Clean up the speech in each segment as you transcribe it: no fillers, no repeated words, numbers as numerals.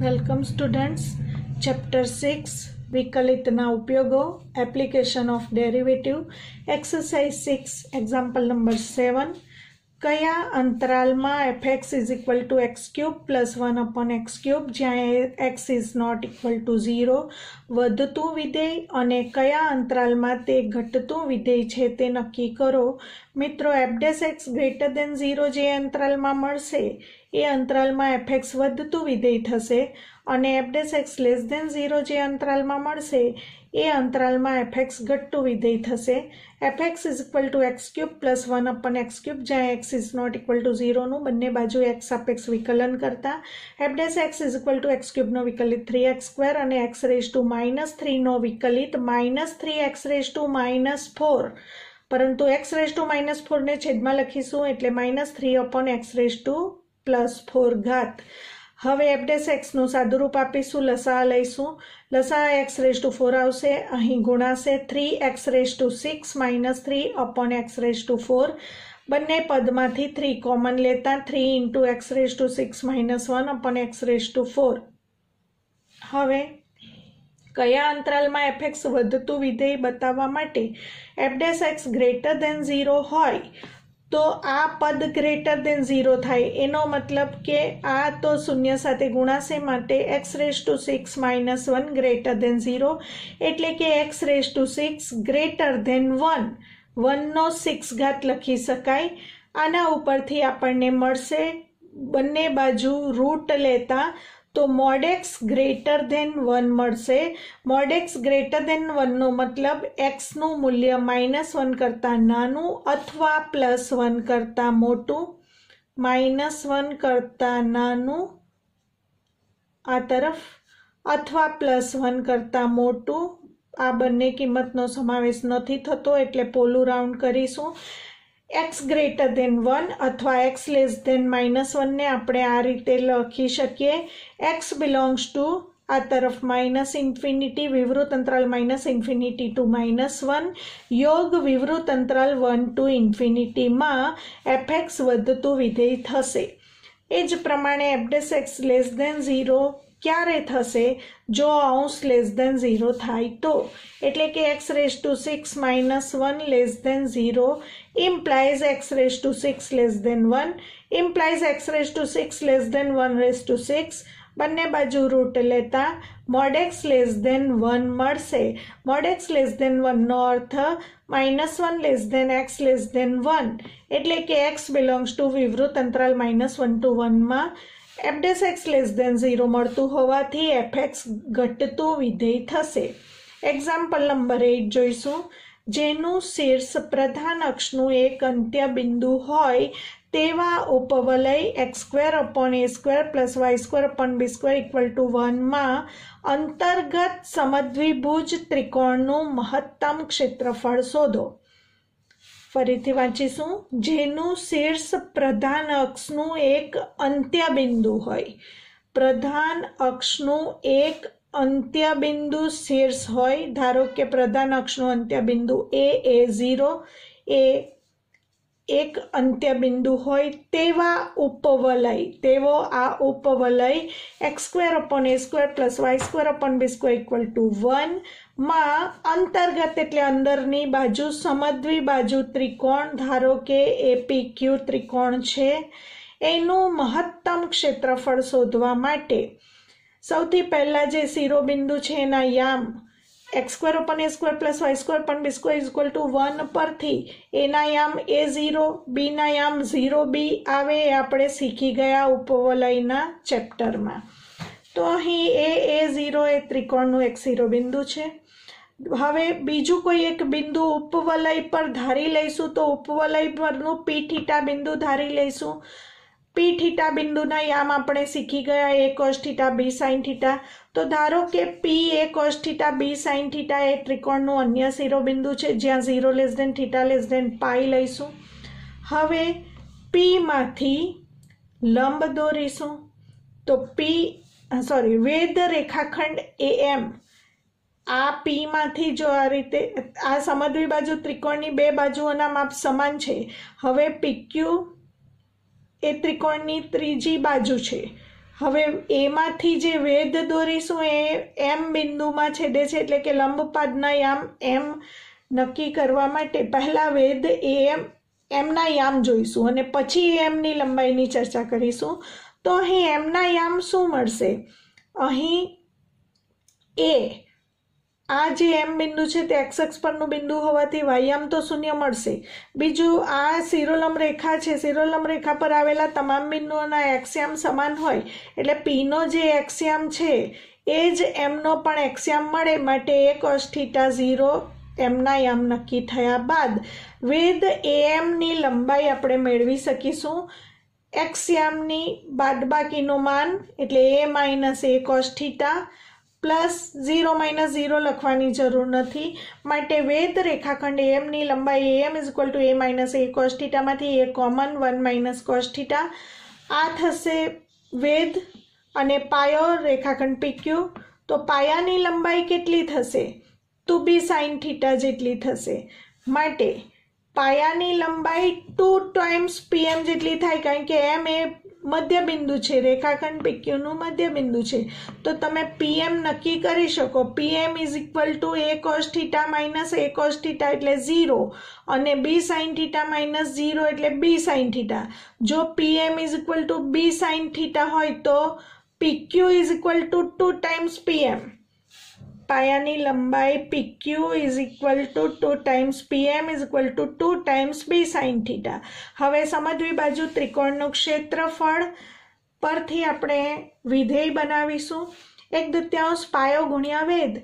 Welcome students. Chapter 6 विकलितना उपयोगों application of derivative exercise 6 example number 7 कया अंतराल में fx is equal to x cube plus 1 upon x cube ज्यां x is not equal to 0 વધતું વિધેય અને કયા અંતરાલમાં તે ઘટતું વિધેય છે તે નક્કી કરો। મિત્રો f' ગ્રેટર દેન 0 જે અંતરાલમાં મળશે એ અંતરાલમાં fx વધતું વિધેય થશે અને f' લેસ દેન 0 જે અંતરાલમાં મળશે એ અંતરાલમાં fx ઘટતું વિધેય થશે। fx is equal to x cube plus 1 upon x cube જ્યાં x is not equal to 0નું બંને બાજુ x સાપેક્ષ વિકલન કરતા f' is equal to x ક્યુબનો વિકલિત 3x² અને x રેઝ ટુ -3નો વિકલિત -3x⁻⁻4 પરંતુ x રેઝ ટુ -4 ને છેદમાં લખીશું એટલે -3 અપોન x રેઝ ટુ +4 ઘાત। હવે f' નું સાદુરૂપ આપીશું, લસા લઈશું, લસા x રેઝ ટુ 4 આવશે, અહીં ગુણાશે 3x raise to 6 -3 upon x raise to 4 બંને પદમાંથી 3 કોમન લેતા 3 into x raise to 6 -1 upon x raise to 4। હવે કયા અંતરાલમાં fx વધતું વિધેય બતાવવા માટે f' ગ્રેટર દેન 0 હોય તો આ પદ ગ્રેટર દેન 0 થાય, એનો મતલબ કે આ તો શૂન્ય સાથે ગુણાશે માટે x raise to 6 -1 greater than 0 એટલે કે x raise to 6 greater than 1 1નો 6 ઘાત લખી શકાય। આના ઉપરથી આપણને મળશે બંને બાજુ રૂટ લેતા તો mod x ગ્રેટર દેન 1 મળશે। mod x ગ્રેટર દેન 1નો મતલબ x નું મૂલ્ય -1 કરતાં નાનું અથવા +1 કરતાં મોટું, -1 કરતાં નાનું આ તરફ અથવા +1 કરતાં મોટું, આ બંને કિંમતનો સમાવેશ નથી થતો એટલે પોલું રાઉન્ડ કરીશું। x ગ્રેટર દેન 1 અથવા x લેસ દેન -1 ને આપણે આ રીતે લખી શકીએ x બિલોંગ્સ ટુ આ તરફ -ઇન્ફિનિટી વિવૃત અંતરાલ -ઇન્ફિનિટી ટુ -1 યોગ વિવૃત અંતરાલ 1 ટુ ઇન્ફિનિટી માં fx વધતું વિધેય થશે। એ જ પ્રમાણે f' લેસ દેન 0 ક્યારે થશે જો અંશ લેસ દેન 0 થાય તો, એટલે કે x raise to 6 -1 less than 0 implies x raise to 6 less than 1 implies x raise to 6 less than 1 raise to 6 બંને બાજુ રૂટ લેતા mod x લેસ દેન 1 મળશે। mod x લેસ દેન 1 નો અર્થ -1 less than x less than 1 એટલે કે x belongs to વિવૃત અંતરાલ -1 two 1 માં f' લેસ દેન 0 મળતું હોવાથી fx ઘટતું વિધેય થશે। એક્ઝામ્પલ નંબર 8 જોઈશું, જેનું શીર્ષ પ્રધાન અક્ષનું એક અંત્ય બિંદુ હોય તેવા ઉપવલય x² upon a² plus y² upon b² equal to 1 માં અંતર્ગત સમદ્વિભુજ ત્રિકોણનું મહત્તમ ક્ષેત્રફળ શોધો। ફરીથી વાંચીશું, જેનું શીર્ષ પ્રધાન અક્ષનું એક અંત્ય બિંદુ હોય, પ્રધાન અક્ષનું એક અંત્ય બિંદુ શીર્ષ હોય, ધારો કે પ્રધાન અક્ષનું અંત્ય બિંદુ a0 એ એક અંત્ય બિંદુ હોય તેવા ઉપવલય, તેવો આ ઉપવલય x² upon a² plus y² upon b² equal to 1 માં અંતર્ગત એટલે અંદરની બાજુ સમદ્વિબાજુ ત્રિકોણ, ધારો કે APQ ત્રિકોણ છે, એનું મહત્તમ ક્ષેત્રફળ શોધવા માટે સૌથી પહેલા જે શિરોબિંદુ છે એના યામ x² upon a² plus y² upon b² equal to 1 પરથી એના યામ a0 બીના યામ 0b આવે એ આપણે શીખી ગયા ઉપવલયના ચેપ્ટરમાં। તો અહીં a0 એ ત્રિકોણનું એક શિરોબિંદુ છે। હવે બીજું કોઈ એક બિંદુ ઉપવલય પર ધારી લઈશું તો ઉપવલય પરનું p θ બિંદુ ધારી લઈશું। p θ બિંદુના યામ આપણે શીખી ગયા a cos θ b sin θ, તો ધારો કે p a cos θ b sin θ એ ત્રિકોણનું અન્ય શિરોબિંદુ છે જ્યાં 0 લેસ દેન θ લેસ દેન પાઈ લઈશું। હવે p માંથી લંબ દોરીશું તો વેધ રેખાખંડ am આ p માંથી જો આ રીતે આ સમદ્વિબાજુ ત્રિકોણની બે બાજુઓના માપ સમાન છે। હવે PQ એ ત્રિકોણની ત્રીજી બાજુ છે, હવે એમાંથી જે વેધ દોરીશું એ એમ બિંદુમાં છેદે છે, એટલે કે લંબપાદના યામ એમ નક્કી કરવા માટે પહેલાં વેધ એમના યામ જોઈશું અને પછી એમની લંબાઈની ચર્ચા કરીશું. તો અહીં એમના યામ શું મળશે? અહીં આ જે એમ બિંદુ છે તે એક્સ અક્ષ પરનું બિંદુ હોવાથી વાયામ તો શૂન્ય મળશે. બીજું, આ શિરોલંબ રેખા છે, શિરોલંબ રેખા પર આવેલા તમામ બિંદુઓના એક્સયામ સમાન હોય એટલે પીનો જે એક્સયામ છે એ જ એમનો પણ એક્સયામ મળે, માટે એ cos θ 0 એમના યામ નક્કી થયા બાદ વેધ એમની લંબાઈ આપણે મેળવી શકીશું. એક્સયામની બાદબાકીનું માન એટલે a minus a cos θ plus 0 minus 0 લખવાની જરૂર નથી, માટે વેધ રેખાખંડ એમની લંબાઈ am is equal to a minus a cos θ માંથી a કોમન 1 માઇનસ cos θ. આ થશે વેધ અને પાયો રેખાખંડ PQ. તો પાયાની લંબાઈ કેટલી થશે? 2b sin θ જેટલી થશે, માટે પાયાની લંબાઈ 2 ટાઈમ્સ pm જેટલી થાય, કારણ કે m એ મધ્યબિંદુ છે, રેખાખંડ PQનું મધ્યબિંદુ છે. તો તમે pm નક્કી કરી શકો. pm is equal to a cos θ minus a cos θ એટલે 0 અને b sin θ માઇનસ 0 એટલે b sin θ. જો pm is equal to b sin θ હોય તો pq is equal to 2 times pm. પાયાની લંબાઈ PQ is equal to 2 times PM is equal to 2 times B sin θ. હવે સમજવી બાજુ ત્રિકોણનું ક્ષેત્રફળ પરથી આપણે વિધેય બનાવીશું. 1/2 પાયો ગુણ્યા વેધ.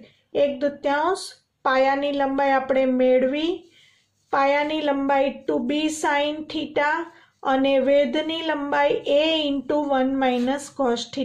1/2 પાયાની લંબાઈ આપણે મેળવી, પાયાની લંબાઈ 2b sin θ અને વેધની લંબાઈ a into 1 minus cos θ.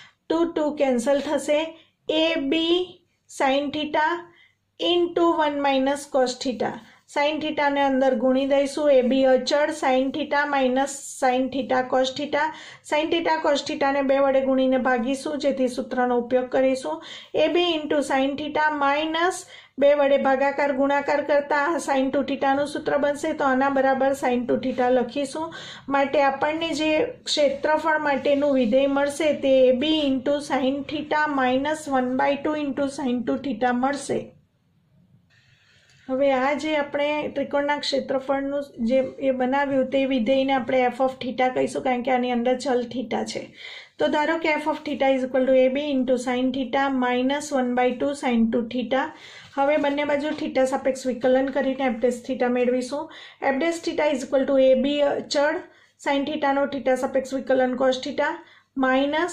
2 cancel થશે. ab sin θ into 1 minus cos θ. sin θ ને અંદર ગુણી દઈશું. ab અચળ sin θ minus sin θ cos θ. sin θ cos θ ને 2 વડે ગુણીને ભાગીશું, જેથી સૂત્રનો ઉપયોગ કરીશું. ab ઇન્ટુ sin θ માઇનસ 2 વડે ભાગાકાર ગુણાકાર કરતા sin 2θ નું સૂત્ર બનશે, તો આના બરાબર sin 2θ લખીશું. માટે આપણને જે ક્ષેત્રફળ માટેનું વિધેય મળશે તે ab into sin θ minus 1/2 into sin 2θ મળશે. હવે આ જે આપણે ત્રિકોણના ક્ષેત્રફળનું જે એ બનાવ્યું તે વિધેયને આપણે f of θ કહીશું, કારણ કે આની અંદર ચલ θ છે. તો ધારો કે f of θ is equal to ab into sin θ minus 1/2 sin 2θ. હવે બંને બાજુ θ સાપેક્ષ વિકલન કરીને f' θ મેળવીશું. f' θ is equal to ab અચળ sin θ નો θ સાપેક્ષ વિકલન cos θ માઇનસ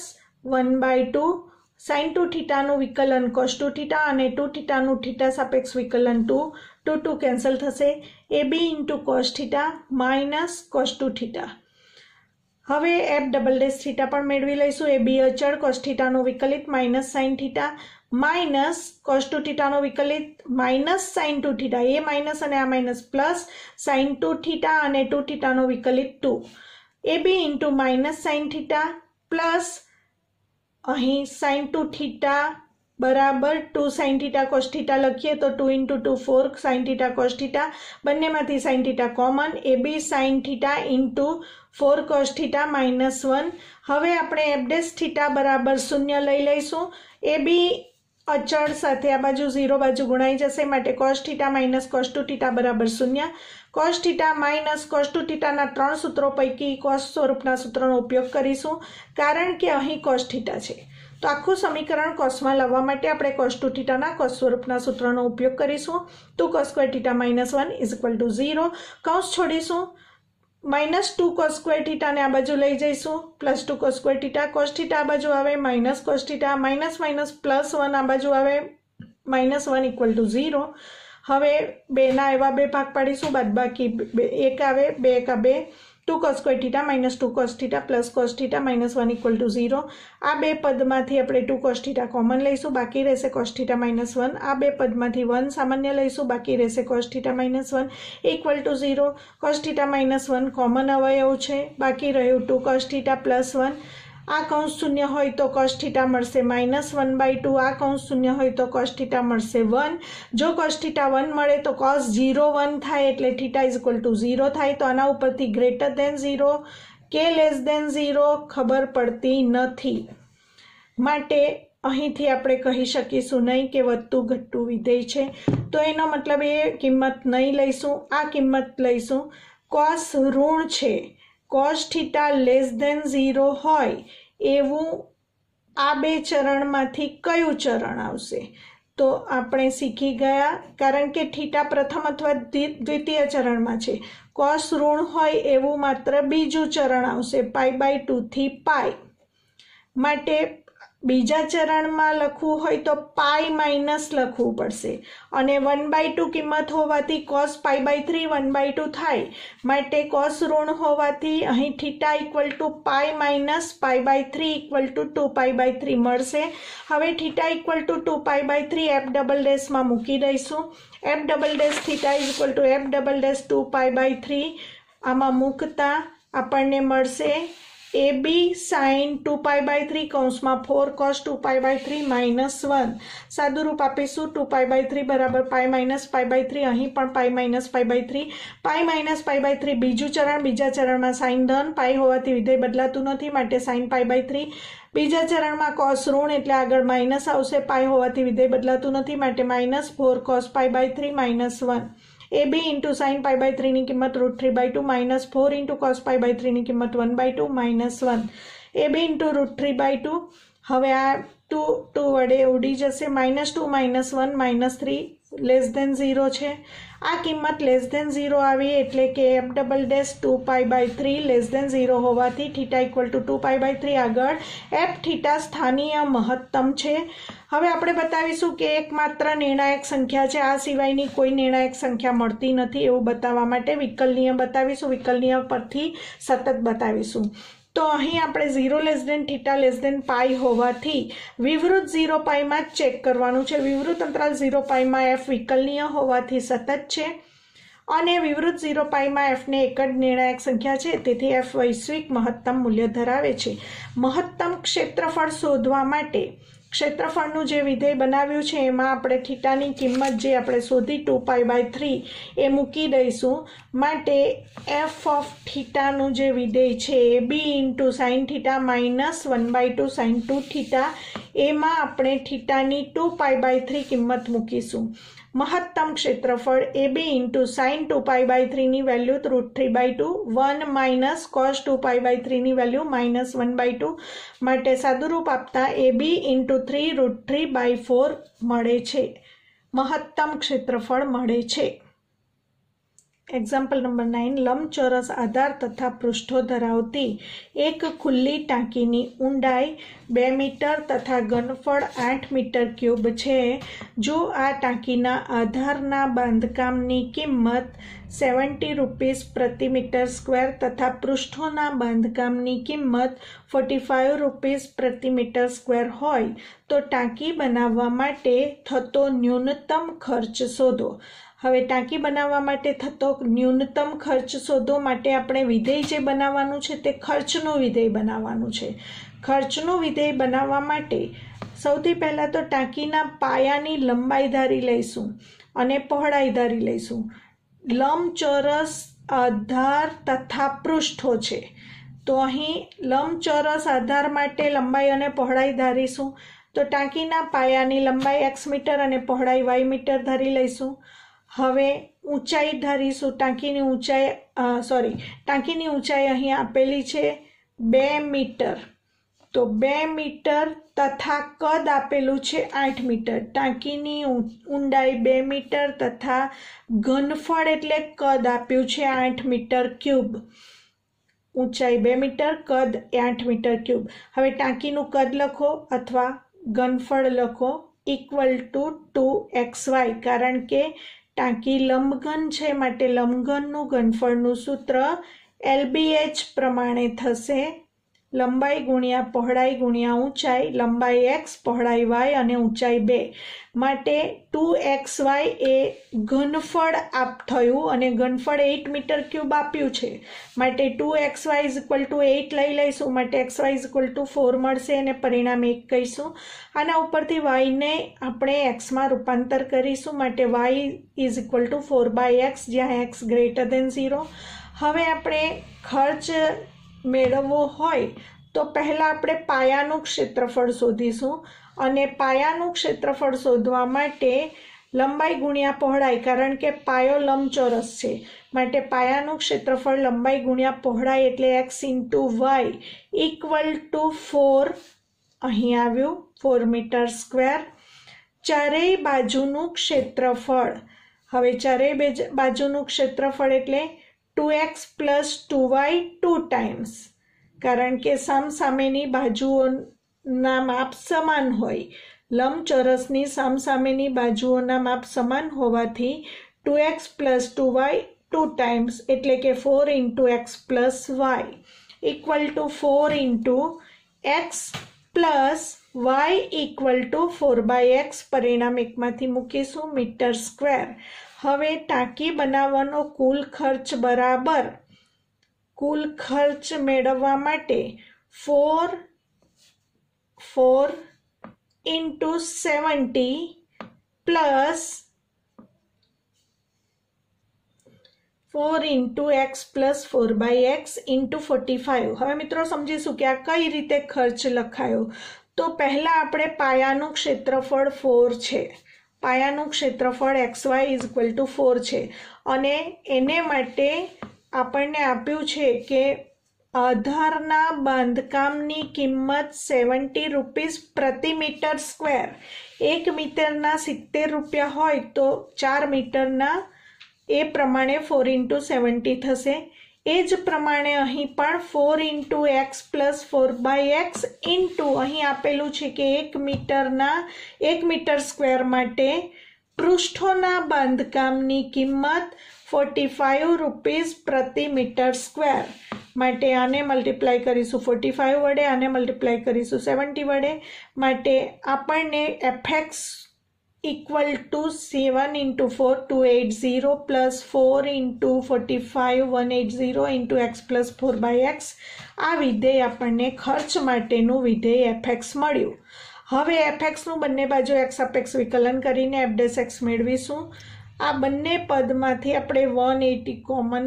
1/2 sin 2θ નું વિકલન cos 2θ અને 2θ નું θ સાપેક્ષ વિકલન 2 કેન્સલ થશે. ab into cos θ minus cos 2θ. હવે f" θ પણ મેળવી લઈશું. ab અચળ cos θ નું વિકલિત માઇનસ sin θ માઇનસ cos 2θ નું વિકલિત માઇનસ sin 2θ. એ માઇનસ અને આ માઇનસ પ્લસ sin 2θ અને 2θ નું વિકલિત 2. ab into minus sin θ plus અહીં sin 2θ બરાબર 2 sin θ cos θ લખીએ તો 2 ઇન્ટુ 2 4 sin θ cos θ. બંનેમાંથી sin θ common. ab sin θ into 4 cos θ minus 1. હવે આપણે f' θ બરાબર 0 લઈ લઈશું. ab અચળ સાથે આ બાજુ 0 બાજુ ગુણાઈ જશે, માટે cos θ માઇનસ cos 2θ બરાબર 0. cos θ માઇનસ cos 2θ ના 3 સૂત્રો પૈકી cos સ્વરૂપના સૂત્રનો ઉપયોગ કરીશું, કારણ કે અહીં cos θ છે. તો આખું સમીકરણ cosમાં લાવવા માટે આપણે cos 2θ ના cos સ્વરૂપના સૂત્રનો ઉપયોગ કરીશું. 2 cos square θ minus 1 is equal to 0. કૌંસ છોડીશું. માઇનસ 2 cos સ્ક્વેર θ ને આ બાજુ લઈ જઈશું, પ્લસ 2 cos સ્ક્વેર θ. cos θ આ બાજુ આવે minus cos θ, minus minus plus 1 આ બાજુ આવે માઇનસ 1 ઇક્વલ ટુ 0. હવે 2ના એવા 2 ભાગ પાડીશું, બાદબાકી 1 આવે, 2 1 2. 2 cos square θ minus 2 cos θ plus cos θ minus 1 equal to 0. આ 2 પદમાંથી આપણે 2 cos θ કોમન લઈશું, બાકી રહેશે cos θ માઇનસ 1. આ 2 પદમાંથી 1 સામાન્ય લઈશું, બાકી રહેશે cos θ minus 1 equal to 0. cos θ minus 1 common અવયવ છે, બાકી રહ્યું 2 cos θ પ્લસ 1. આ કૌંસ શૂન્ય હોય તો cos θ મળશે માઇનસ 1/2. આ કૌંસ શૂન્ય હોય તો cos θ મળશે 1. જો cos θ 1 મળે તો cos 0 1 થાય, એટલે θ ઇઝ ઇક્વલ ટુ 0 થાય. તો આના ઉપરથી ગ્રેટર દેન 0 કે લેસ દેન 0 ખબર પડતી નથી, માટે અહીંથી આપણે કહી શકીશું નહીં કે વધતું ઘટતું વિધેય છે, તો એનો મતલબ એ કિંમત નહીં લઈશું, આ કિંમત લઈશું. કોસ ઋણ છે, કોસ થીટા લેસ દેન 0 હોય એવું આ બે ચરણમાંથી કયું ચરણ આવશે? તો આપણે શીખી ગયા, કારણ કે થીટા પ્રથમ અથવા દ્વિતીય ચરણમાં છે. કોસ ઋણ હોય એવું માત્ર બીજું ચરણ આવશે, π/2 થી π. માટે બીજા ચરણમાં લખવું હોય તો પાઈ માઇનસ લખવું પડશે, અને 1/2 કિંમત હોવાથી કોસ π/3 1/2 થાય, માટે કોસ ઋણ હોવાથી અહીં theta equal to pi minus π/3 equal to 2π/3 મળશે. હવે થીટા ઇક્વલ ટુ 2π/3 f" માં મૂકી દઈશું. f" theta is equal to f" 2π/3 આમાં મૂકતા આપણને મળશે AB sin 2π/3 કૌંસમાં 4 cos 2π/3 -1. સાદું રૂપ આપીશું 2π/3 બરાબર પાઈ માઇનસ π/3, અહીં પણ પાઈ માઇનસ π/3. પાઈ માઇનસ π/3 બીજું ચરણ, બીજા ચરણમાં સાઇન ધન, પાઈ હોવાથી વિધેય બદલાતું નથી માટે સાઇન π/3. બીજા ચરણમાં કોસ ઋણ એટલે આગળ માઇનસ આવશે, પાઈ હોવાથી વિધેય બદલાતું નથી માટે -4 cos π/3 -1. AB इंटू साइन π/3 ની કિંમત √3/2 -4 इंटू cos π/3 ની કિંમત 1/2 -1. AB into √3/2. હવે આ 2 વડે ઉડી જશે. -2 -1 -3 લેસ દેન 0 છે. આ કિંમત લેસ દેન 0 આવી એટલે કે f" 2π/3 લેસ દેન 0 હોવાથી થીટા ઇક્વલ ટુ 2π/3 આગળ f થીટા સ્થાનીય મહત્તમ છે. હવે આપણે બતાવીશું કે એકમાત્ર નિર્ણાયક સંખ્યા છે, આ સિવાયની કોઈ નિર્ણાયક સંખ્યા મળતી નથી એવું બતાવવા માટે વિકલ નિયમ બતાવીશું. વિકલ નિયમ પરથી સતત બતાવીશું. તો અહીં આપણે 0 less than theta less than pi હોવાથી વિવૃત 0 પાઈમાં જ ચેક કરવાનું છે. વિવૃત અંતરાલ 0 પાઈમાં f વિકલનીય હોવાથી સતત છે, અને વિવૃત 0 પાઈમાં fને એક જ નિર્ણાયક સંખ્યા છે, તેથી f વૈશ્વિક મહત્તમ મૂલ્ય ધરાવે છે. મહત્તમ ક્ષેત્રફળ શોધવા માટે ક્ષેત્રફળનું જે વિધેય બનાવ્યું છે એમાં આપણે થીટાની કિંમત જે આપણે શોધી 2π/3 એ મૂકી દઈશું. માટે f ઓફ થીટાનું જે વિધેય છે એ b into sine theta minus 1/2 sine 2 theta, એમાં આપણે થીટાની 2π/3 કિંમત મૂકીશું. મહત્તમ ક્ષેત્રફળ AB ઇન્ટુ સાઇન 2π/3 ની વેલ્યુ √3/2 1 માઇનસ કોસ 2π/3 ની વેલ્યુ -1/2 માટે સાદુરૂપ આપતા AB ઇન્ટુ 3√3/4 મળે છે. મહત્તમ ક્ષેત્રફળ મળે છે. Example number 9. લંબચોરસ આધાર તથા પૃષ્ઠો ધરાવતી એક ખુલ્લી ટાંકીની ઊંડાઈ 2 મીટર તથા ઘનફળ 8 મીટર ક્યુબ છે. જો આ ટાંકીના આધારના બાંધકામની કિંમત 70 રૂપીસ પ્રતિ મીટર સ્ક્વેર તથા પૃષ્ઠોના બાંધકામની કિંમત 45 રૂપીસ પ્રતિ મીટર સ્ક્વેર હોય તો ટાંકી બનાવવા માટે થતો ન્યૂનતમ ખર્ચ શોધો. હવે ટાંકી બનાવવા માટે થતો ન્યૂનતમ ખર્ચ શોધો માટે આપણે વિધેય જે બનાવવાનું છે તે ખર્ચનું વિધેય બનાવવાનું છે. ખર્ચનું વિધેય બનાવવા માટે સૌથી પહેલાં તો ટાંકીના પાયાની લંબાઈ ધારી લઈશું અને પહોળાઈ ધારી લઈશું. લંબચોરસ આધાર તથા પૃષ્ઠો છે, તો અહીં લંબચોરસ આધાર માટે લંબાઈ અને પહોળાઈ ધારીશું. તો ટાંકીના પાયાની લંબાઈ x મીટર અને પહોળાઈ y મીટર ધારી લઈશું. હવે ઊંચાઈ ધારીશું. ટાંકીની ઊંચાઈ અહીં આપેલી છે 2 મીટર, તો 2 મીટર તથા કદ આપેલું છે 8 મીટર. ટાંકીની ઊંડાઈ 2 મીટર તથા ઘનફળ એટલે કદ આપ્યું છે 8 મીટર ક્યુબ. ઊંચાઈ 2 મીટર, કદ 8 મીટર ક્યુબ. હવે ટાંકીનું કદ લખો અથવા ઘનફળ લખો ઇક્વલ ટુ 2xy, કારણ કે ટાંકી લંબઘન છે માટે લંબઘનનું ઘનફળનું સૂત્ર LBH પ્રમાણે થશે. લંબાઈ ગુણ્યા પહોળાઈ ગુણ્યા ઊંચાઈ, લંબાઈ x, પહોળાઈ y અને ઊંચાઈ 2 માટે 2xy એ ઘનફળ થયું અને ઘનફળ 8 મીટર ક્યુબ આપ્યું છે માટે 2xy ઇઝ ઇક્વલ ટુ 8 લઈ લઈશું માટે xy ઇઝ ઇક્વલ ટુ 4 મળશે અને પરિણામ 1 કહીશું. આના ઉપરથી yને આપણે xમાં રૂપાંતર કરીશું માટે y is equal to 4/x જ્યાં x ગ્રેટર દેન 0. હવે આપણે ખર્ચ મેળવવો હોય તો પહેલાં આપણે પાયાનું ક્ષેત્રફળ શોધીશું અને પાયાનું ક્ષેત્રફળ શોધવા માટે લંબાઈ ગુણ્યા પહોળાઈ, કારણ કે પાયો લંબચોરસ છે માટે પાયાનું ક્ષેત્રફળ લંબાઈ ગુણ્યા પહોળાઈ એટલે x into y equal to 4, અહીં આવ્યું 4 મીટર સ્ક્વેર. ચારેય બાજુનું ક્ષેત્રફળ, હવે ચારેય બાજુનું ક્ષેત્રફળ એટલે 2x પ્લસ 2y 2 ટાઈમ્સ, કારણ કે સામસામેની બાજુઓના માપ સમાન હોય. લંબચોરસની સામસામેની બાજુઓના માપ સમાન હોવાથી 2x પ્લસ 2y 2 ટાઈમ્સ એટલે કે 4 into x plus y equal to 4 into x plus y equal to 4/x. પરિણામ એકમાંથી મૂકીશું મીટર સ્ક્વેર. હવે ટાંકી બનાવવાનો કુલ ખર્ચ બરાબર કુલ ખર્ચ મેળવવા માટે 4 into 70 plus 4 into x plus 4/x into 45. હવે મિત્રો સમજીશું કે આ કઈ રીતે ખર્ચ લખાયો. તો પહેલાં આપણે પાયાનું ક્ષેત્રફળ 4 છે, પાયાનું ક્ષેત્રફળ XY ઇઝ ઇક્વલ ટુ 4 છે અને એને માટે આપણને આપ્યું છે કે આધારના બાંધકામની કિંમત 70 રૂપીસ પ્રતિ મીટર સ્ક્વેર. 1 મીટરના 70 રૂપિયા હોય તો 4 મીટરના એ પ્રમાણે 4 ઇન્ટુ 70 થશે. એ જ પ્રમાણે અહીં પણ 4 into x plus 4/x into અહીં આપેલું છે કે 1 મીટર સ્ક્વેર માટે પૃષ્ઠોના બાંધકામની કિંમત 45 રૂપીસ પ્રતિ મીટર સ્ક્વેર. માટે આને મલ્ટીપ્લાય કરીશું 45 વડે, આને મલ્ટીપ્લાય કરીશું 70 વડે. માટે આપણને fx equal to 7 into 4 280 plus 4 into 45 180 into x plus 4/x આ વિધેય આપણને ખર્ચ માટેનું વિધેય fx મળ્યું. હવે fxનું બંને બાજુ x સાપેક્ષ વિકલન કરીને f' x મેળવીશું. આ બંને પદમાંથી આપણે 180 કોમન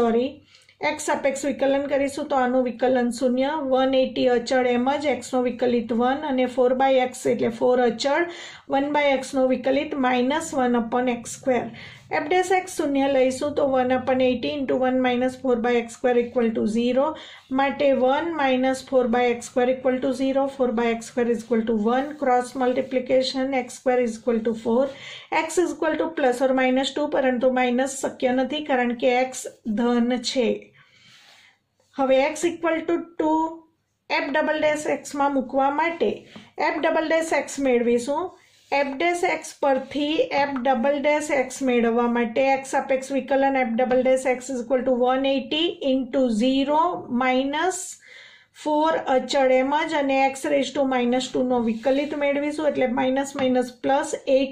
x સાપેક્ષ વિકલન કરીશું તો આનું વિકલન 0, 180 અચળ એમ જ, xનો વિકલિત 1 અને 4/x એટલે 4 અચળ, 1/x નો વિકલિત -1/x². f' શૂન્ય લઈશું તો 1/80 ઇન્ટુ 1 - 4/x² ઇક્વલ ટુ 0. માટે 1 - 4/x² equal to 0, 4/x² equal to 1. Cross multiplication x² equal to 4. x equal to plus or -2, પરંતુ માઇનસ શક્ય નથી કારણ કે x ધન છે. હવે x ઇક્વલ ટુ 2 f'' માં મૂકવા માટે f'' મેળવીશું. f' પરથી f'' મેળવવા માટે x સાપેક્ષ વિકલન f'' ઇક્વલ ટુ 180 ઇન્ટુ 0 -4 અચળ એમ જ અને x⁻² નો વિકલિત મેળવીશું એટલે − પ્લસ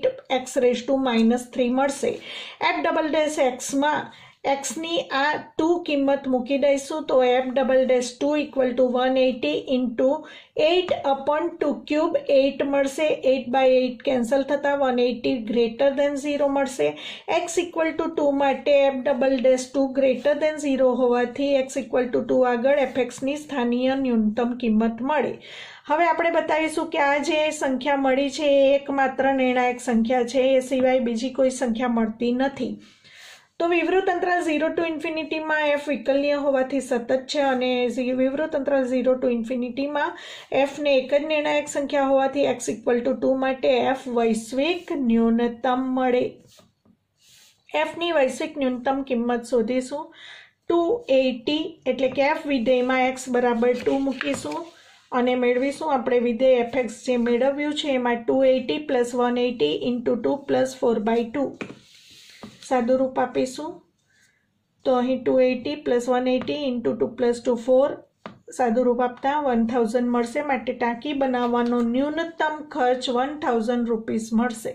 8x⁻³ મળશે. f'' માં xની આ 2 કિંમત મૂકી દઈશું તો f'2 ઇક્વલ ટુ 180 ઇન્ટુ 8/2³ 8 મળશે. 8/8 કેન્સલ થતાં 180 ગ્રેટર દેન 0 મળશે. x ઇક્વલ ટુ 2 માટે f'2 ગ્રેટર દેન 0 હોવાથી x ઇક્વલ ટુ 2 આગળ fxની સ્થાનીય ન્યૂનતમ કિંમત મળે. હવે આપણે બતાવીશું કે આ જે સંખ્યા મળી છે એ એકમાત્ર નિર્ણાયક સંખ્યા છે, એ સિવાય બીજી કોઈ સંખ્યા મળતી નથી. તો વિવૃત અંતરાલ 0 ટુ ઇન્ફિનિટીમાં f વિકલનીય હોવાથી સતત છે અને વિવૃત અંતરાલ 0 ટુ ઇન્ફિનિટીમાં f ને એક જ નિર્ણાયક સંખ્યા હોવાથી x ઇક્વલ ટુ 2 માટે f વૈશ્વિક ન્યૂનતમ મળે. f ની વૈશ્વિક ન્યૂનતમ કિંમત શોધીશું. 280 એટલે કે f વિધેયમાં x બરાબર 2 મૂકીશું અને મેળવીશું આપણે વિધેય fx જે મેળવ્યું છે એમાં 280 પ્લસ 180 ઇન્ટુ 2 પ્લસ 4/2 સાદું રૂપ આપીશું તો અહીં 280 પ્લસ 180 ઇન્ટુ 2 પ્લસ 2 4 સાદું રૂપ આપતા 1000 મળશે. માટે ટાંકી બનાવવાનો ન્યૂનતમ ખર્ચ 1000 રૂપીસ મળશે.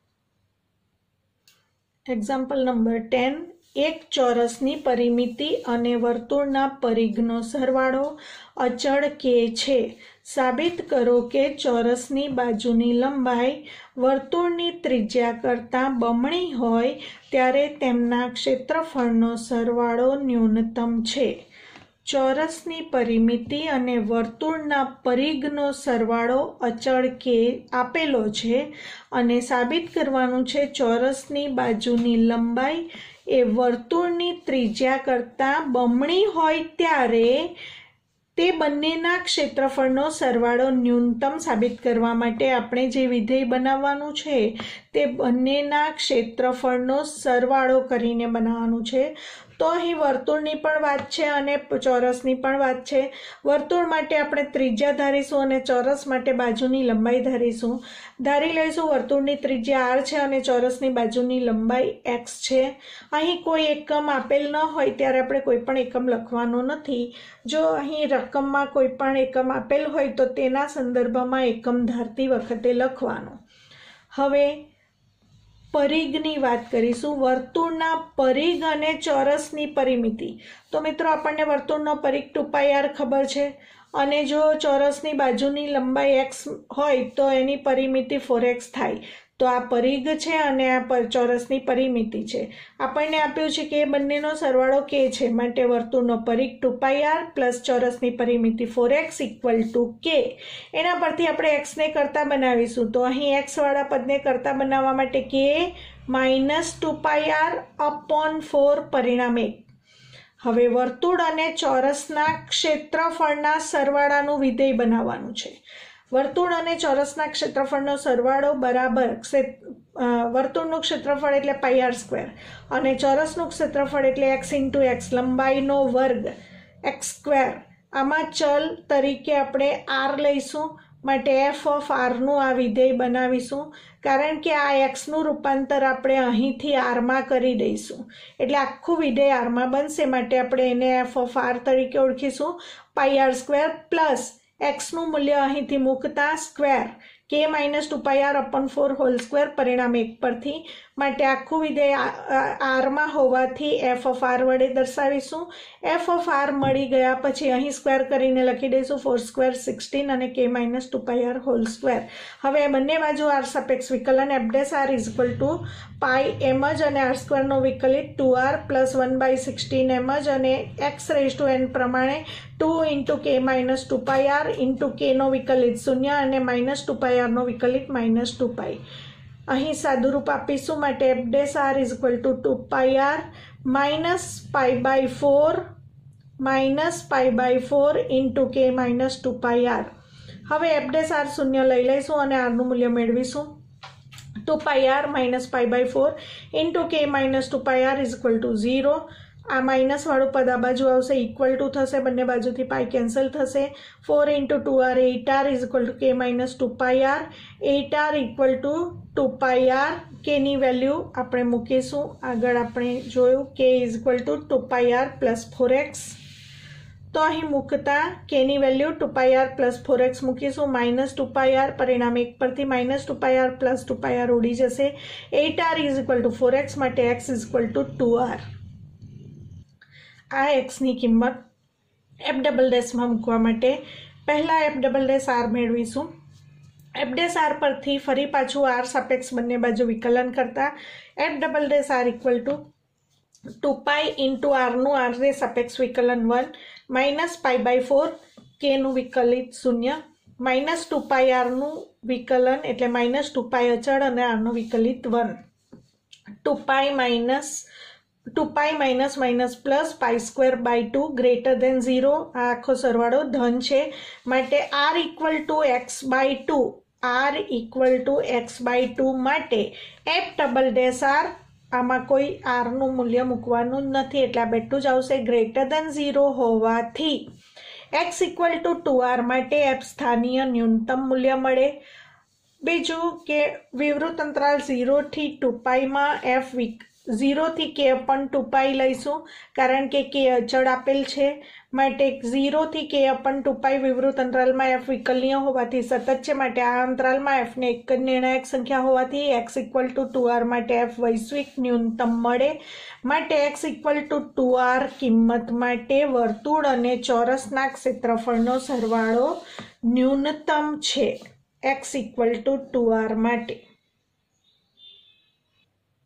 Example number 10. એક ચોરસની પરિમિતિ અને વર્તુળના પરિઘનો સરવાળો અચળ કે છે. સાબિત કરો કે ચોરસની બાજુની લંબાઈ વર્તુળની ત્રિજ્યા કરતાં બમણી હોય ત્યારે તેમના ક્ષેત્રફળનો સરવાળો ન્યૂનતમ છે. ચોરસની પરિમિતિ અને વર્તુળના પરિઘનો સરવાળો અચળ કે આપેલો છે અને સાબિત કરવાનું છે ચોરસની બાજુની લંબાઈ એ વર્તુળની ત્રિજ્યા કરતાં બમણી હોય ત્યારે તે બંનેના ક્ષેત્રફળનો સરવાળો ન્યૂનતમ સાબિત કરવા માટે આપણે જે વિધેય બનાવવાનું છે તે બંનેના ક્ષેત્રફળનો સરવાળો કરીને બનાવવાનું છે. તો અહીં વર્તુળની પણ વાત છે અને ચોરસની પણ વાત છે. વર્તુળ માટે આપણે ત્રિજ્યા ધારીશું અને ચોરસ માટે બાજુની લંબાઈ ધારીશું. ધારી લઈશું વર્તુળની ત્રિજ્યા r છે અને ચોરસની બાજુની લંબાઈ x છે. અહીં કોઈ એકમ આપેલ ન હોય ત્યારે આપણે કોઈ પણ એકમ લખવાનો નથી. જો અહીં રકમમાં કોઈ પણ એકમ આપેલ હોય તો તેના સંદર્ભમાં એકમ ધારતી વખતે લખવાનું. હવે પરિઘની વાત કરીશું. વર્તુળના પરિઘ અને ચોરસની પરિમિતિ. તો મિત્રો આપણને વર્તુળનો પરિઘ 2πr ખબર છે અને જો ચોરસની બાજુની લંબાઈ x હોય તો એની પરિમિતિ 4x થાય. તો આ પરિઘ છે અને આ ચોરસની પરિમિતિ છે. આપણને આપ્યું છે કે એ બંનેનો સરવાળો k છે, માટે વર્તુળનો પરિઘ 2πr પ્લસ ચોરસની પરિમિતિ 4x ઇક્વલ ટુ k. એના પરથી આપણે xને કરતા બનાવીશું. તો અહીં x વાળા પદને કરતા બનાવવા માટે k માઇનસ 2πr અપોન 4 પરિણામ 1. હવે વર્તુળ અને ચોરસના ક્ષેત્રફળના સરવાળાનું વિધેય બનાવવાનું છે. વર્તુળ અને ચોરસના ક્ષેત્રફળનો સરવાળો બરાબર વર્તુળનું ક્ષેત્રફળ એટલે πr² અને ચોરસનું ક્ષેત્રફળ એટલે x ઇન્ટુ x, લંબાઈનો વર્ગ x². આમાં ચલ તરીકે આપણે r લઈશું, માટે f ઓફ rનું આ વિધેય બનાવીશું. કારણ કે આ xનું રૂપાંતર આપણે અહીંથી rમાં કરી દઈશું એટલે આખું વિધેય rમાં બનશે, માટે આપણે એને f ઓફ r તરીકે ઓળખીશું. πr² પ્લસ xનું મૂલ્ય અહીંથી મૂકતા square k minus 2πr upon 4 whole square પરિણામ 1 પરથી, માટે આખું વિધેય આરમાં હોવાથી f ઓફ r વડે દર્શાવીશું. f ઓફ r મળી ગયા પછી અહીં સ્ક્વેર કરીને લખી દઈશું 4² 16 અને k minus 2πr whole square. હવે બંને બાજુ r સાપેક્ષ વિકલન f' is equal to pi એમ જ અને r² વિકલિત 2r પ્લસ 1/16 એમ જ અને x⁻n પ્રમાણે 2 into k minus 2πr into kનો વિકલિત 0 અને માઇનસ 2πrનો વિકલિત માઇનસ 2π. અહીં સાદુરૂપ આપીશું, માટે f' is equal to 2πr minus π/4 into k minus 2πr. હવે f' શૂન્ય લઈ લઈશું અને rનું મૂલ્ય મેળવીશું. 2πr minus π/4 into k minus 2πr is equal to 0. આ માઇનસ વાળું પદ આ બાજુ આવશે, ઇક્વલ ટુ થશે, બંને બાજુથી પાઈ કેન્સલ થશે. 4 into 2r 8r is equal to k minus 2πr. 8r equal to 2πr. kની વેલ્યુ આપણે મૂકીશું. આગળ આપણે જોયું k is equal to 2πr plus 4x. તો અહીં મૂકતા kની વેલ્યુ 2πr પ્લસ 4x મૂકીશું. માઇનસ 2πr પરિણામ 1 પરથી માઇનસ 2πr પ્લસ 2πr ઉડી જશે. 8r is equal two 4x, માટે x is equal two 2r. આ xની કિંમત f'' મૂકવા માટે પહેલાં f'' મેળવીશું. f' પરથી ફરી પાછું r સાપેક્ષ બંને બાજુ વિકલન કરતા f'' ઇક્વલ ટુ 2π ઇન્ટુ rનું r સાપેક્ષ વિકલન 1 માઇનસ π/4 kનું વિકલિત 0 માઇનસ 2πrનું વિકલન એટલે માઇનસ 2π અચળ અને rનું વિકલિત 1. 2π માઇનસ પ્લસ π²/2 ગ્રેટર દેન 0. આ આખો સરવાળો ધન છે, માટે r equal to x/2. r equal to x/2 માટે f'' આમાં કોઈ rનું મૂલ્ય મૂકવાનું નથી એટલે આ બેઠું જ આવશે. ગ્રેટર દેન 0 હોવાથી x ઇક્વલ ટુ 2r માટે f સ્થાનીય ન્યૂનતમ મૂલ્ય મળે. બીજું કે વિવૃત અંતરાલ 0 થી 2πમાં f 0 થી k અપન 2π લઈશું, કારણ કે k અચળ આપેલ છે, માટે 0 થી k અપન 2π વિવૃત અંતરાલમાં f વિકલનીય હોવાથી સતત છે, માટે આ અંતરાલમાં f ને એક જ નિર્ણાયક સંખ્યા હોવાથી x ઇક્વલ ટુ 2r માટે f વૈશ્વિક ન્યૂનતમ મળે. માટે x ઇક્વલ ટુ 2r કિંમત માટે વર્તુળ અને ચોરસના ક્ષેત્રફળનો સરવાળો ન્યૂનતમ છે. x ઇક્વલ ટુ 2r માટે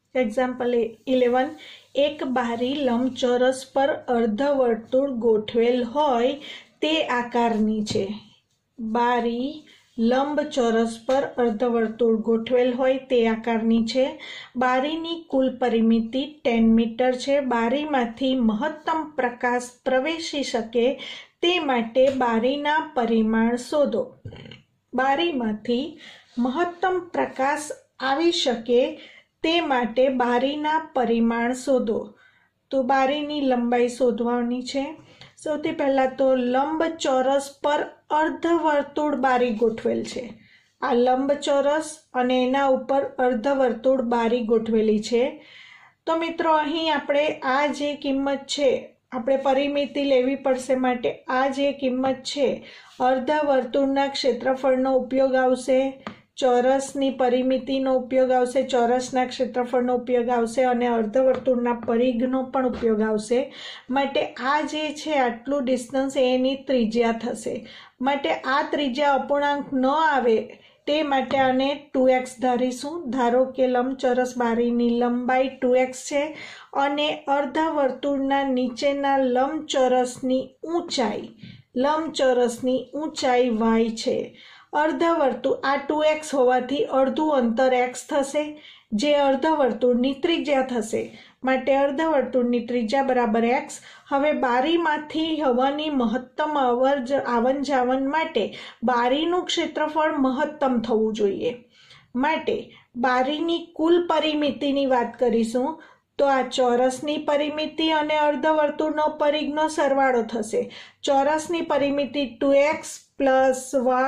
એક્ઝામ્પલ 11, એક બારી લંબચોરસ પર અર્ધવર્તુળ ગોઠવેલ હોય તે આકારની છે. બારી લંબચોરસ પર અર્ધવર્તુળ ગોઠવેલ હોય તે આકારની છે. બારીની કુલ પરિમિતિ 10 મીટર છે. બારીમાંથી મહત્તમ પ્રકાશ પ્રવેશી શકે તે માટે બારીના પરિમાણ શોધો. બારીમાંથી મહત્તમ પ્રકાશ આવી શકે તે માટે બારીના પરિમાણ શોધો. તો બારીની લંબાઈ શોધવાની છે. સૌથી પહેલાં તો લંબચોરસ પર અર્ધવર્તુળ બારી ગોઠવેલ છે. આ લંબચોરસ અને એના ઉપર અર્ધવર્તુળ બારી ગોઠવેલી છે. તો મિત્રો અહીં આપણે આ જે કિંમત છે આપણે પરિમિતિ લેવી પડશે. માટે આ જે કિંમત છે અર્ધવર્તુળના ક્ષેત્રફળનો ઉપયોગ આવશે, ચોરસની પરિમિતિનો ઉપયોગ આવશે, ચોરસના ક્ષેત્રફળનો ઉપયોગ આવશે અને અર્ધવર્તુળના પરિઘનો પણ ઉપયોગ આવશે. માટે આ જે છે આટલું ડિસ્ટન્સ એની ત્રિજ્યા થશે. માટે આ ત્રિજ્યા અપૂર્ણાંક ન આવે તે માટે આને 2x ધારીશું. ધારો કે લંબચોરસ બારીની લંબાઈ 2x છે અને અર્ધવર્તુળના નીચેના લંબચોરસની ઊંચાઈ y છે. અર્ધવર્તુળ આ 2x હોવાથી અડધું અંતર x થશે જે અર્ધવર્તુળની ત્રિજ્યા થશે. માટે અર્ધવર્તુળની ત્રિજ્યા બરાબર x. હવે બારીમાંથી હવાની મહત્તમ આવન જાવન માટે બારીનું ક્ષેત્રફળ મહત્તમ થવું જોઈએ. માટે બારીની કુલ પરિમિતિની વાત કરીશું તો આ ચોરસની પરિમિતિ અને અર્ધવર્તુળનો પરિઘનો સરવાળો થશે. ચોરસની પરિમિતિ 2x પ્લસ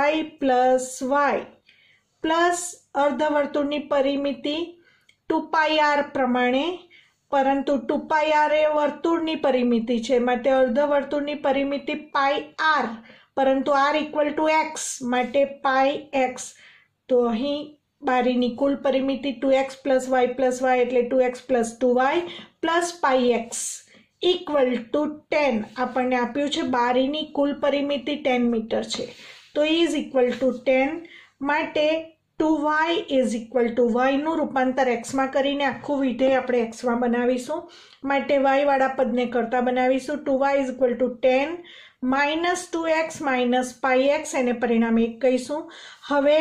y પ્લસ અર્ધવર્તુળની પરિમિતિ 2πr પ્રમાણે, પરંતુ 2πr એ વર્તુળની પરિમિતિ છે માટે અર્ધવર્તુળની પરિમિતિ πr, પરંતુ r ઇક્વલ ટુ x માટે πx. તો અહીં બારીની કુલ પરિમિતિ 2x પ્લસ y એટલે 2x plus 2y plus πx equal to 10 આપણને આપ્યું છે. બારીની કુલ પરિમિતિ 10 મીટર છે તો ઇઝ ઇક્વલ ટુ 10. માટે 2y ઇઝ ઇક્વલ ટુ yનું રૂપાંતર xમાં કરીને આખું વિધેય આપણે xમાં બનાવીશું. માટે y વાળા પદને કરતા બનાવીશું. 2y is equal to 10 minus 2x minus πx એને પરિણામ 1 કહીશું. હવે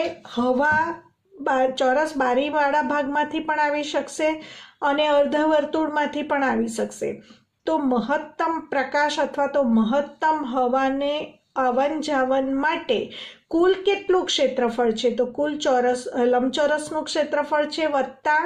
હવા ચોરસ બારીવાળા ભાગમાંથી પણ આવી શકશે અને અર્ધવર્તુળમાંથી પણ આવી શકશે. તો મહત્તમ પ્રકાશ અથવા તો મહત્તમ હવાને આવન જાવન માટે કુલ કેટલું ક્ષેત્રફળ છે? તો કુલ લંબચોરસનું ક્ષેત્રફળ છે વત્તા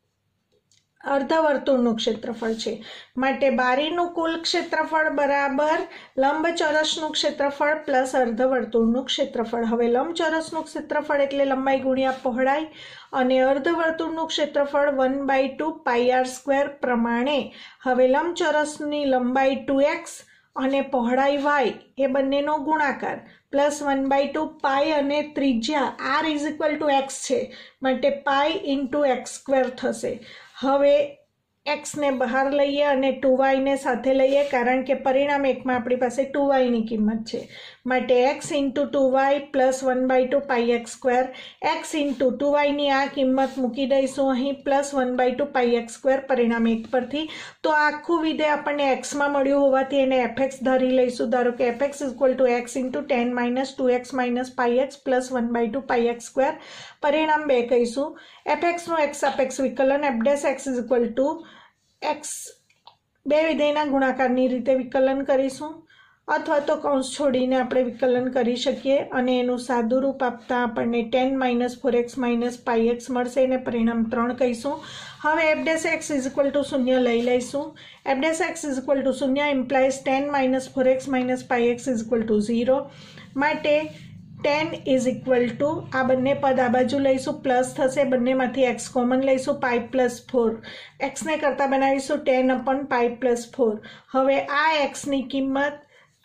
અર્ધવર્તુળનું ક્ષેત્રફળ છે. માટે બારીનું કુલ ક્ષેત્રફળ બરાબર લંબચોરસનું ક્ષેત્રફળ પ્લસ અર્ધવર્તુળનું ક્ષેત્રફળ. હવે લંબચોરસનું ક્ષેત્રફળ એટલે લંબાઈ ગુણ્યા પહોળાઈ અને અર્ધવર્તુળનું ક્ષેત્રફળ 1/2 πr² પ્રમાણે. હવે લંબચોરસની લંબાઈ 2x અને પહોળાઈ y એ બંનેનો ગુણાકાર પ્લસ 1/2 પાઈ અને ત્રિજ્યા r is equal to x છે માટે પાઈ ઇન્ટુ x² થશે. હવે xને બહાર લઈએ અને 2yને સાથે લઈએ કારણ કે પરિણામ એકમાં આપણી પાસે 2yની કિંમત છે. માટે x into 2y plus 1/2 πx². x into 2yની આ કિંમત મૂકી દઈશું અહીં પ્લસ 1/2 πx² પરિણામ 1 પરથી. તો આખું વિધેય આપણને xમાં મળ્યું હોવાથી એને fx ધારી લઈશું. ધારો કે fx is equal to x into 10 minus 2x minus πx plus 1/2 πx². પરિણામ 2 કહીશું. fxનું x સાપેક્ષ વિકલન f'(x) is equal to x બે વિધેયના ગુણાકારની રીતે વિકલન કરીશું અથવા તો કૌંસ છોડીને આપણે વિકલન કરી શકીએ અને એનું સાદું રૂપ આપતા આપણને 10 માઇનસ 4x માઇનસ πx મળશે. એને પરિણામ 3 કહીશું. હવે f'(x) ઇઝ ઇક્વલ ટુ 0 લઈ લઈશું. f'(x) is equal to 0 implies 10 minus 4x minus πx is equal to 0. માટે 10 ઇઝ ઇક્વલ ટુ આ બંને પદ આ બાજુ લઈશું પ્લસ થશે, બંનેમાંથી x કોમન લઈશું પાઈ પ્લસ 4. xને કરતા બનાવીશું 10 અપોન પાઈ પ્લસ 4. હવે આ xની કિંમત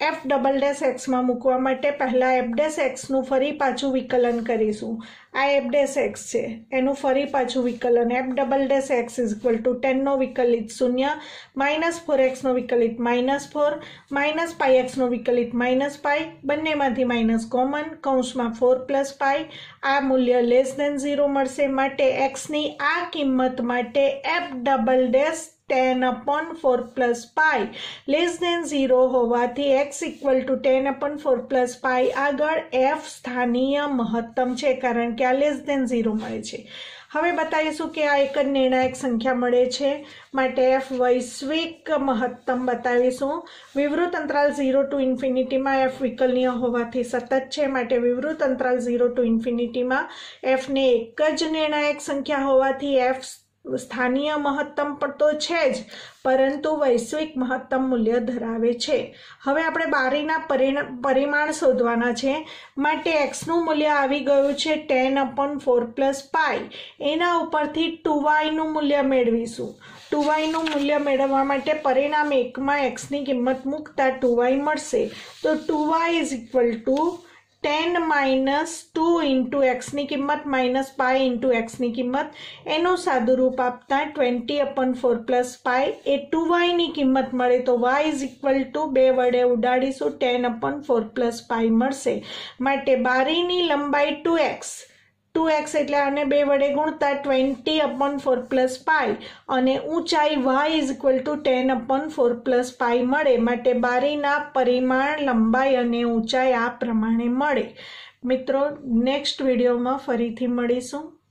એફ ડબલ ડેશ એક્સમાં મૂકવા માટે પહેલાં એફ ડેશ એક્સનું ફરી પાછું વિકલન કરીશું. આ એફ ડેશ એક્સ છે એનું ફરી પાછું વિકલન f double dash x is equal to 10નો વિકલિત 0 -4x નો વિકલિત -4 -πx નો વિકલિત -π બંનેમાંથી માઇનસ કોમન કૌંસમાં 4 + π આ મૂલ્ય લેસ દેન 0 મળશે. માટે એક્સની આ કિંમત માટે f double dash 10/4 + π less than 0 હોવાથી x ઇક્વલ ટુ 10/4 + π આગળ f સ્થાનીય મહત્તમ છે કારણ કે આ લેસ દેન 0 મળે છે. હવે બતાવીશું કે આ એક જ નિર્ણાયક સંખ્યા મળે છે માટે f વૈશ્વિક મહત્તમ બતાવીશું. વિવૃત અંતરાલ 0 to ∞ માં f વિકલનીય હોવાથી સતત છે માટે વિવૃત અંતરાલ 0 to ∞ માં f ને એક જ નિર્ણાયક સંખ્યા હોવાથી f સ્થાનીય મહત્તમ પણ તો છે જ પરંતુ વૈશ્વિક મહત્તમ મૂલ્ય ધરાવે છે. હવે આપણે બારીના પરિમાણ શોધવાના છે માટે xનું મૂલ્ય આવી ગયું છે 10/4 + π. એના ઉપરથી 2y નું મૂલ્ય મેળવીશું. 2y નું મૂલ્ય મેળવવા માટે પરિણામ 1માં xની કિંમત મૂકતા 2y મળશે. તો 2y is equal to 10 - 2 × x ની કિંમત -π × x ની કિંમત એનું સાદું રૂપ આપતા 20/4 + π એ 2y ની કિંમત મળે તો y ઇઝ ઇક્વલ ટુ 2 વડે ઉડાડીશું 10/4 + π મળશે. માટે બારીની લંબાઈ 2x એટલે આને 2 વડે ગુણતા 20/4 + π અને ઊંચાઈ y ઇઝ ઇક્વલ ટુ 10/4 + π મળે. માટે બારીના પરિમાણ લંબાઈ અને ઊંચાઈ આ પ્રમાણે મળે. મિત્રો નેક્સ્ટ વિડીયોમાં ફરીથી મળીશું.